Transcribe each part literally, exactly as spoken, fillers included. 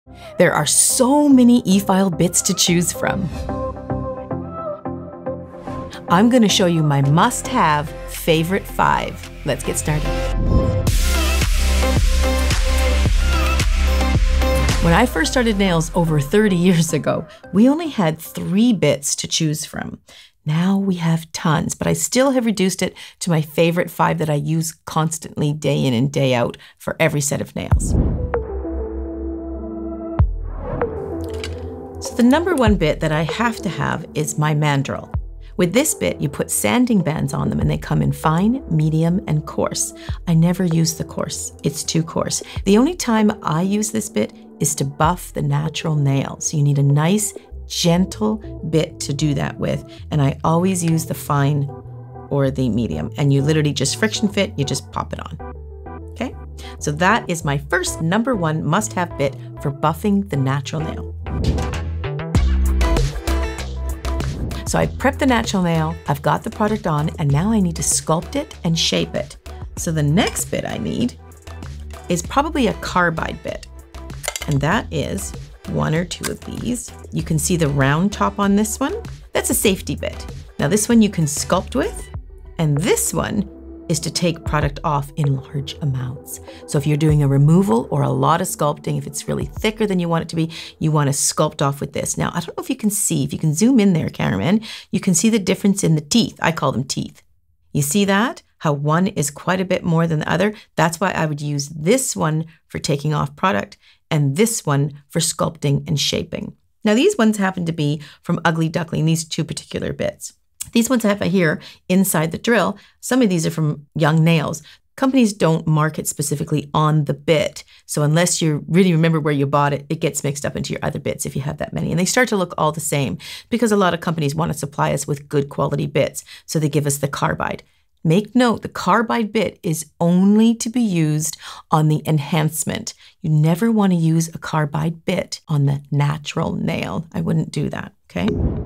There are so many e-file bits to choose from. I'm going to show you my must-have favorite five. Let's get started. When I first started nails over thirty years ago, we only had three bits to choose from. Now we have tons, but I still have reduced it to my favorite five that I use constantly day in and day out for every set of nails. So the number one bit that I have to have is my mandrel. With this bit, you put sanding bands on them and they come in fine, medium, and coarse. I never use the coarse. It's too coarse. The only time I use this bit is to buff the natural nail. So you need a nice, gentle bit to do that with. And I always use the fine or the medium. And you literally just friction fit, you just pop it on. Okay? So that is my first number one must-have bit for buffing the natural nail. So I prepped the natural nail, I've got the product on, and now I need to sculpt it and shape it. So the next bit I need is probably a carbide bit. And that is one or two of these. You can see the round top on this one. That's a safety bit. Now this one you can sculpt with, and this one is to take product off in large amounts. So if you're doing a removal or a lot of sculpting, if it's really thicker than you want it to be, you want to sculpt off with this. Now, I don't know if you can see, if you can zoom in there, cameraman, you can see the difference in the teeth. I call them teeth. You see that? How one is quite a bit more than the other? That's why I would use this one for taking off product and this one for sculpting and shaping. Now, these ones happen to be from Ugly Duckling, these two particular bits. These ones I have here inside the drill. Some of these are from Young Nails. Companies don't mark it specifically on the bit. So unless you really remember where you bought it, it gets mixed up into your other bits if you have that many. And they start to look all the same because a lot of companies want to supply us with good quality bits. So they give us the carbide. Make note, the carbide bit is only to be used on the enhancement. You never want to use a carbide bit on the natural nail. I wouldn't do that, okay?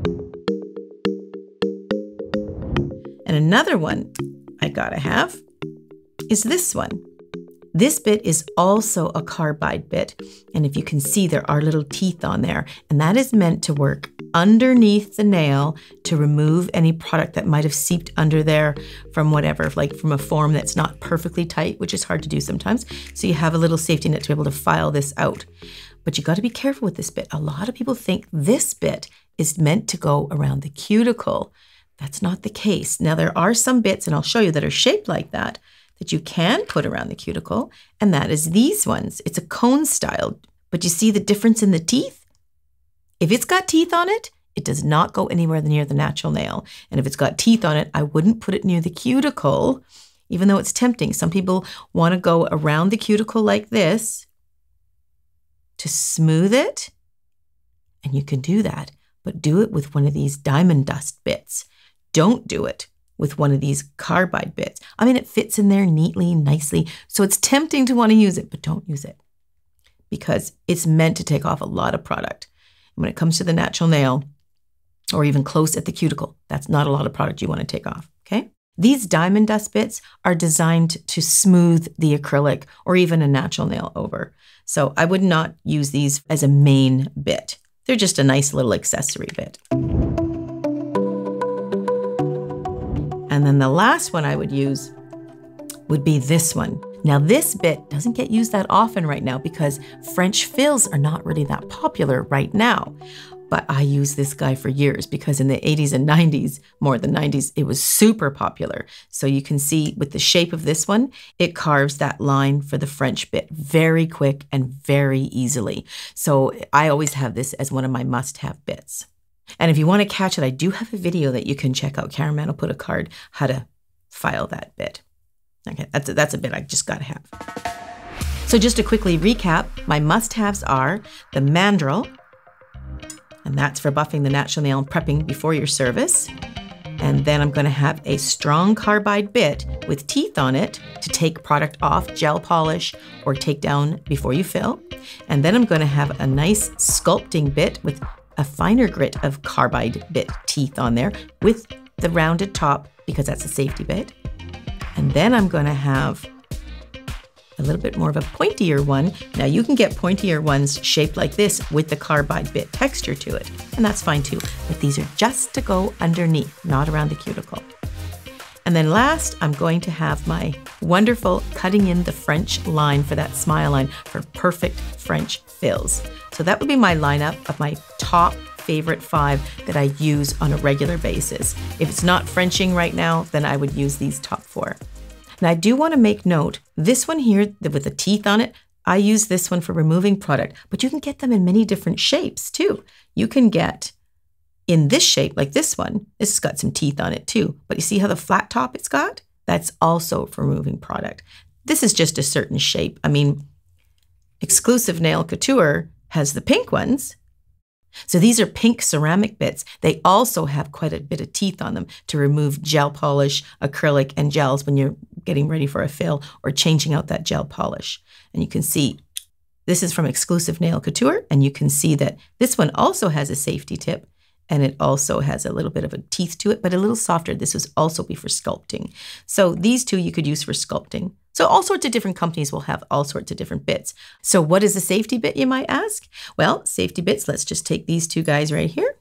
And another one I gotta have is this one. This bit is also a carbide bit. And if you can see, there are little teeth on there. And that is meant to work underneath the nail to remove any product that might have seeped under there from whatever, like from a form that's not perfectly tight, which is hard to do sometimes. So you have a little safety net to be able to file this out. But you gotta be careful with this bit. A lot of people think this bit is meant to go around the cuticle. That's not the case. Now, there are some bits, and I'll show you, that are shaped like that, that you can put around the cuticle, and that is these ones. It's a cone style, but you see the difference in the teeth? If it's got teeth on it, it does not go anywhere near the natural nail. And if it's got teeth on it, I wouldn't put it near the cuticle, even though it's tempting. Some people want to go around the cuticle like this to smooth it, and you can do that, but do it with one of these diamond dust bits. Don't do it with one of these carbide bits. I mean, it fits in there neatly, nicely, so it's tempting to want to use it, but don't use it because it's meant to take off a lot of product. And when it comes to the natural nail, or even close at the cuticle, that's not a lot of product you want to take off, okay? These diamond dust bits are designed to smooth the acrylic or even a natural nail over. So I would not use these as a main bit. They're just a nice little accessory bit. And then the last one I would use would be this one. Now this bit doesn't get used that often right now because French fills are not really that popular right now. But I used this guy for years because in the eighties and nineties, more than nineties, it was super popular. So you can see with the shape of this one, it carves that line for the French bit very quick and very easily. So I always have this as one of my must-have bits. And if you want to catch it, I do have a video that you can check out. Cameraman will put a card how to file that bit. Okay, that's a, that's a bit I just got to have. So just to quickly recap, my must-haves are the mandrel, and that's for buffing the natural nail and prepping before your service. And then I'm going to have a strong carbide bit with teeth on it to take product off, gel polish, or take down before you fill. And then I'm going to have a nice sculpting bit with a finer grit of carbide bit teeth on there with the rounded top because that's a safety bit. And then I'm going to have a a little bit more of a pointier one. Now you can get pointier ones shaped like this with the carbide bit texture to it, and that's fine too. But these are just to go underneath, not around the cuticle. And then last, I'm going to have my wonderful cutting in the French line for that smile line for perfect French fills. So that would be my lineup of my top favorite five that I use on a regular basis. If it's not Frenching right now, then I would use these top four. And I do want to make note, this one here with the teeth on it, I use this one for removing product, but you can get them in many different shapes too. You can get in this shape, like this one. This has got some teeth on it too, but you see how the flat top it's got? That's also for removing product. This is just a certain shape. I mean, Exclusive Nail Couture has the pink ones. So these are pink ceramic bits. They also have quite a bit of teeth on them to remove gel polish, acrylic, and gels when you're getting ready for a fill or changing out that gel polish. And you can see this is from Exclusive Nail Couture, and you can see that this one also has a safety tip, and it also has a little bit of a teeth to it, but a little softer. This would also be for sculpting. So these two you could use for sculpting. So all sorts of different companies will have all sorts of different bits. So what is a safety bit, you might ask? Well, safety bits, let's just take these two guys right here.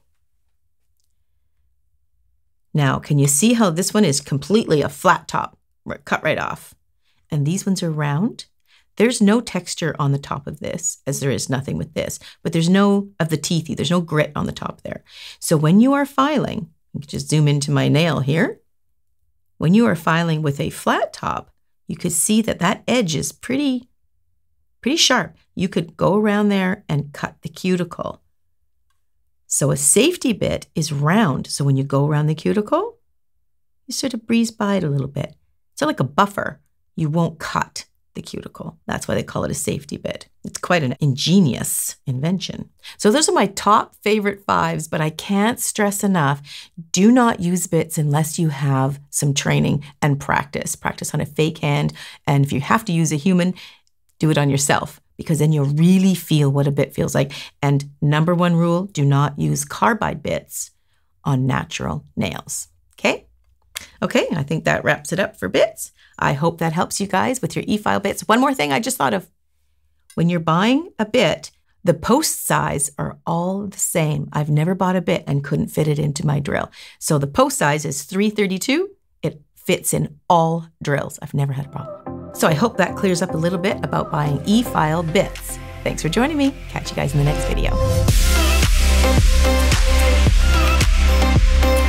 Now, can you see how this one is completely a flat top, cut right off? And these ones are round. There's no texture on the top of this, as there is nothing with this, but there's no of the teethy, there's no grit on the top there. So when you are filing, you can just zoom into my nail here. When you are filing with a flat top, you could see that that edge is pretty, pretty sharp. You could go around there and cut the cuticle. So a safety bit is round. So when you go around the cuticle, you sort of breeze by it a little bit. It's like a buffer. You won't cut the cuticle. That's why they call it a safety bit. It's quite an ingenious invention. So those are my top favorite fives, but I can't stress enough, do not use bits unless you have some training and practice. Practice on a fake hand, and if you have to use a human, do it on yourself, because then you'll really feel what a bit feels like. And number one rule, do not use carbide bits on natural nails, okay? Okay, I think that wraps it up for bits. I hope that helps you guys with your e-file bits. One more thing I just thought of. When you're buying a bit, the post size are all the same. I've never bought a bit and couldn't fit it into my drill. So the post size is three thirty-two. It fits in all drills. I've never had a problem. So I hope that clears up a little bit about buying e-file bits. Thanks for joining me. Catch you guys in the next video.